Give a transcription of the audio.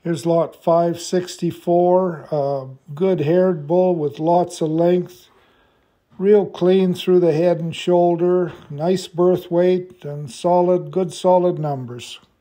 Here's lot 564, good haired bull with lots of length, real clean through the head and shoulder, nice birth weight, and good solid numbers.